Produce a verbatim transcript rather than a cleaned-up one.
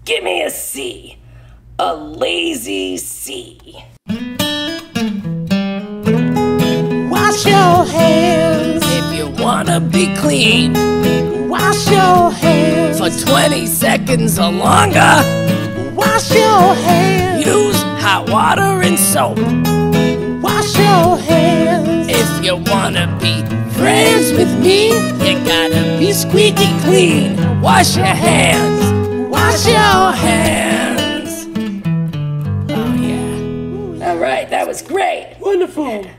Give me a C. A lazy C. Wash your hands if you wanna be clean. Wash your hands for twenty seconds or longer. Wash your hands. Use hot water and soap. Wash your hands if you wanna be friends with me. You gotta be squeaky clean. Wash your hands. Wash your hands. Oh yeah. All right, that was great. Wonderful.